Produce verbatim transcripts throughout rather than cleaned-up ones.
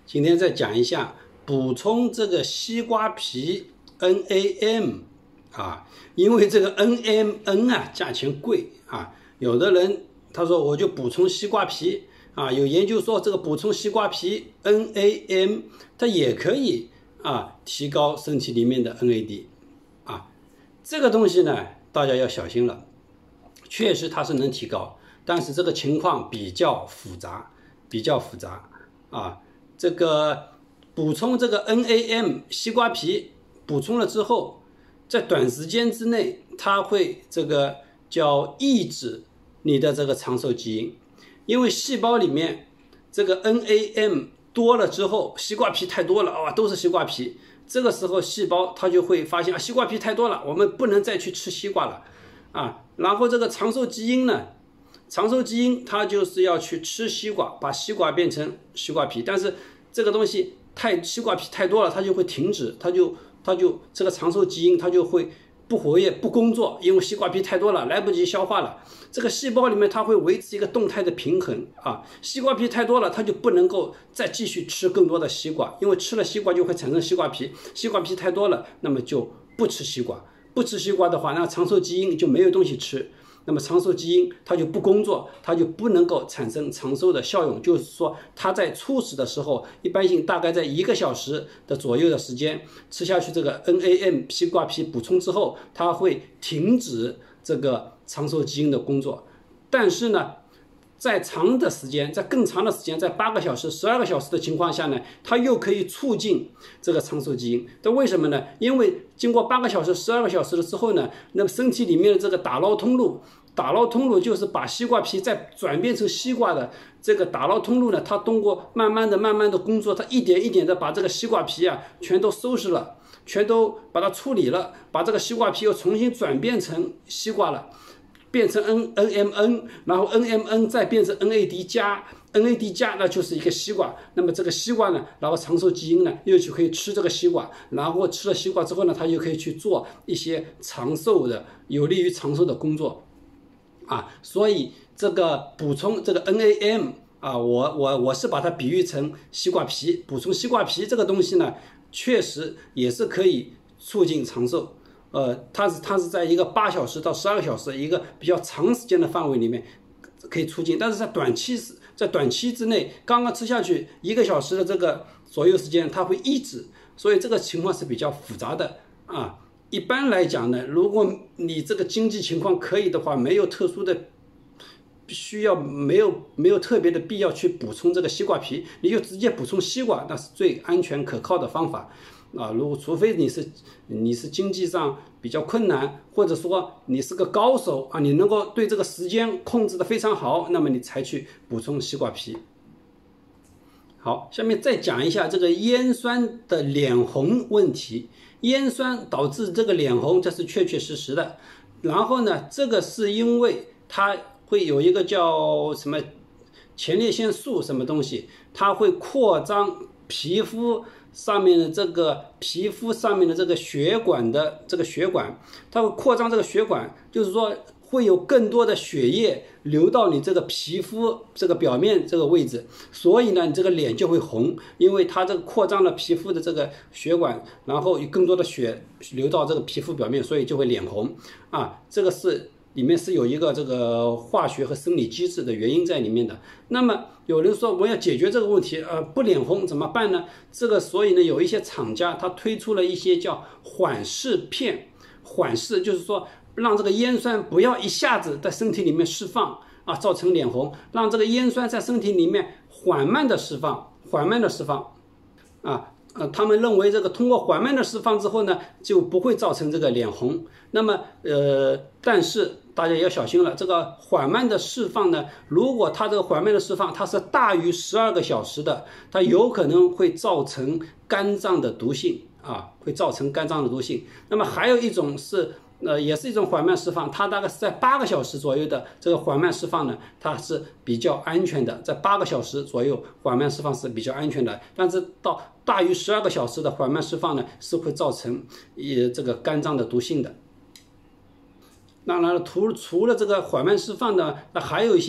今天再讲一下补充这个西瓜皮 N A M 啊，因为这个 N M N 啊价钱贵啊，有的人他说我就补充西瓜皮啊，有研究说这个补充西瓜皮 N A M 它也可以啊提高身体里面的 N A D 啊，这个东西呢大家要小心了，确实它是能提高，但是这个情况比较复杂，比较复杂啊。这个补充这个 N A M 西瓜皮补充了之后，在短时间之内，它会这个叫抑制你的这个长寿基因，因为细胞里面这个 N A M 多了之后，西瓜皮太多了啊，都是西瓜皮，这个时候细胞它就会发现啊，西瓜皮太多了，我们不能再去吃西瓜了啊。然后这个长寿基因呢？长寿基因它就是要去吃西瓜，把西瓜变成西瓜皮，但是这个东西太西瓜皮太多了，它就会停止，它就它就这个长寿基因它就会不活跃不工作，因为西瓜皮太多了，来不及消化了。这个细胞里面它会维持一个动态的平衡啊，西瓜皮太多了，它就不能够再继续吃更多的西瓜，因为吃了西瓜就会产生西瓜皮，西瓜皮太多了，那么就不吃西瓜，不吃西瓜的话，那长寿基因就没有东西吃。那么长寿基因它就不工作，它就不能够产生长寿的效用，就是说它在初始的时候，一般性大概在一个小时的左右的时间吃下去这个 N A M 西瓜皮补充之后，它会停止这个长寿基因的工作。但是呢，在长的时间，在更长的时间，在八个小时、十二个小时的情况下呢，它又可以促进这个长寿基因。这为什么呢？因为经过八个小时、十二个小时了之后呢，那么身体里面的这个打捞通路，打捞通路就是把西瓜皮再转变成西瓜的这个打捞通路呢，它通过慢慢的、慢慢的工作，它一点一点的把这个西瓜皮啊全都收拾了，全都把它处理了，把这个西瓜皮又重新转变成西瓜了。变成 N N M N， 然后 N M N 再变成 N A D 加 ，N A D 加那就是一个西瓜。那么这个西瓜呢，然后长寿基因呢又就可以吃这个西瓜，然后吃了西瓜之后呢，它就可以去做一些长寿的、有利于长寿的工作啊。所以这个补充这个 N A M 啊，我我我是把它比喻成西瓜皮，补充西瓜皮这个东西呢，确实也是可以促进长寿。呃，它是它是在一个八小时到十二个小时一个比较长时间的范围里面可以促进，但是在短期在短期之内，刚刚吃下去一个小时的这个左右时间，它会抑制，所以这个情况是比较复杂的啊。一般来讲呢，如果你这个经济情况可以的话，没有特殊的需要，没有没有特别的必要去补充这个西瓜皮，你就直接补充西瓜，那是最安全可靠的方法。啊，如果除非你是你是经济上比较困难，或者说你是个高手啊，你能够对这个时间控制的非常好，那么你才去补充西瓜皮。好，下面再讲一下这个烟酸的脸红问题。烟酸导致这个脸红，这是确确实实的。然后呢，这个是因为它会有一个叫什么前列腺素什么东西，它会扩张皮肤上面的这个皮肤上面的这个血管的这个血管，它会扩张这个血管，就是说会有更多的血液流到你这个皮肤这个表面这个位置，所以呢，你这个脸就会红，因为它这个扩张了皮肤的这个血管，然后有更多的血流到这个皮肤表面，所以就会脸红啊。这个是里面是有一个这个化学和生理机制的原因在里面的。那么有人说我要解决这个问题，呃，不脸红怎么办呢？这个所以呢，有一些厂家他推出了一些叫缓释片，缓释就是说让这个烟酸不要一下子在身体里面释放啊，造成脸红，让这个烟酸在身体里面缓慢的释放，缓慢的释放啊。呃，他们认为这个通过缓慢的释放之后呢，就不会造成这个脸红。那么，呃，但是大家要小心了，这个缓慢的释放呢，如果它这个缓慢的释放它是大于十二个小时的，它有可能会造成肝脏的毒性啊，会造成肝脏的毒性。那么还有一种是。呃，也是一种缓慢释放，它大概是在八个小时左右的这个缓慢释放呢，它是比较安全的，在八个小时左右缓慢释放是比较安全的，但是到大于十二个小时的缓慢释放呢，是会造成呃这个肝脏的毒性的。当然了，除除了这个缓慢释放呢，那还有一些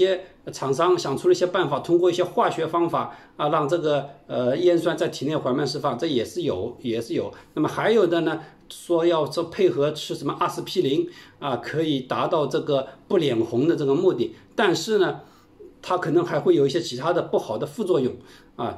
厂商想出了一些办法，通过一些化学方法啊，让这个呃烟酸在体内缓慢释放，这也是有，也是有。那么还有的呢，说要这配合吃什么阿司匹林啊，可以达到这个不脸红的这个目的，但是呢，它可能还会有一些其他的不好的副作用啊。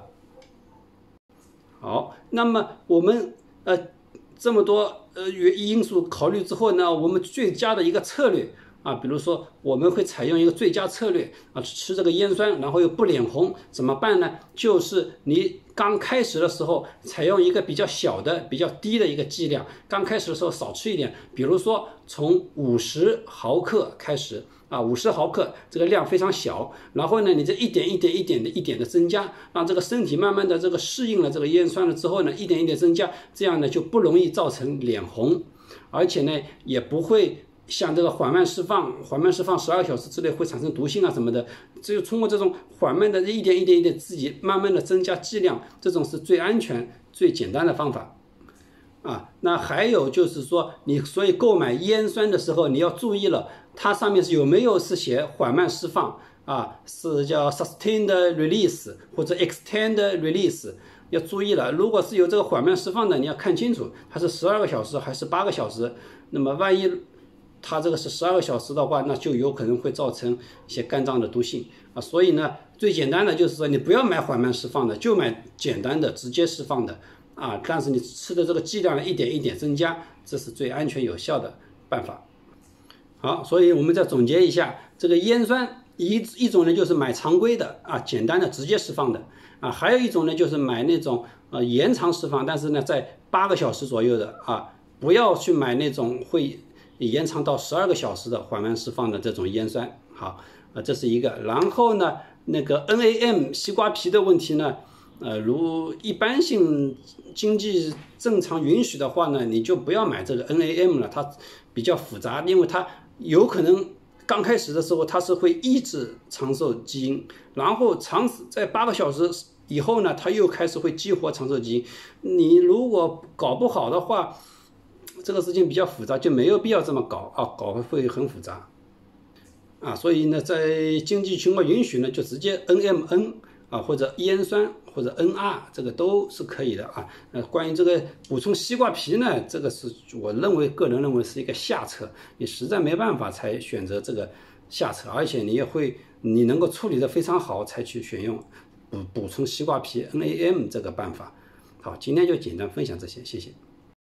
好，那么我们呃这么多呃因素考虑之后呢，我们最佳的一个策略。啊，比如说我们会采用一个最佳策略啊，吃这个烟酸，然后又不脸红，怎么办呢？就是你刚开始的时候采用一个比较小的、比较低的一个剂量，刚开始的时候少吃一点，比如说从五十毫克开始啊，五十毫克这个量非常小，然后呢，你这一点一点一点的一点的增加，让这个身体慢慢的这个适应了这个烟酸了之后呢，一点一点增加，这样呢就不容易造成脸红，而且呢也不会。像这个缓慢释放，缓慢释放十二小时之内会产生毒性啊什么的，只有通过这种缓慢的一点一点一点自己慢慢的增加剂量，这种是最安全、最简单的方法。啊，那还有就是说，你所以购买烟酸的时候，你要注意了，它上面是有没有是写缓慢释放啊，是叫 sustained release 或者 extended release。要注意了，如果是有这个缓慢释放的，你要看清楚它是十二个小时还是八个小时。那么万一它这个是十二个小时的话，那就有可能会造成一些肝脏的毒性啊。所以呢，最简单的就是说，你不要买缓慢释放的，就买简单的直接释放的啊。但是你吃的这个剂量一点一点增加，这是最安全有效的办法。好，所以我们再总结一下，这个烟酸一一种呢就是买常规的啊，简单的直接释放的啊，还有一种呢就是买那种呃延长释放，但是呢在八个小时左右的啊，不要去买那种会延长到十二个小时的缓慢释放的这种烟酸。好，呃，这是一个。然后呢，那个 N A M 西瓜皮的问题呢，呃，如一般性经济正常允许的话呢，你就不要买这个 N A M 了，它比较复杂，因为它有可能刚开始的时候它是会抑制长寿基因，然后长在八个小时以后呢，它又开始会激活长寿基因。你如果搞不好的话，这个事情比较复杂，就没有必要这么搞啊，搞会很复杂啊。所以呢，在经济情况允许呢，就直接 N M N 啊，或者烟酸或者 N R 这个都是可以的啊。呃，关于这个补充西瓜皮呢，这个是我认为个人认为是一个下策，你实在没办法才选择这个下策，而且你也会你能够处理的非常好才去选用补补充西瓜皮 N A M 这个办法。好，今天就简单分享这些，谢谢。